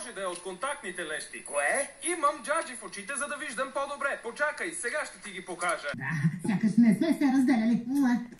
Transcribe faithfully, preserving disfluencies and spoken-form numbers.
може да е от контактните лещи. Кое? Имам джаджи в очите, за да виждам по-добре. Почакай, сега ще ти ги покажа. Да, сякаш не сме се разделяли.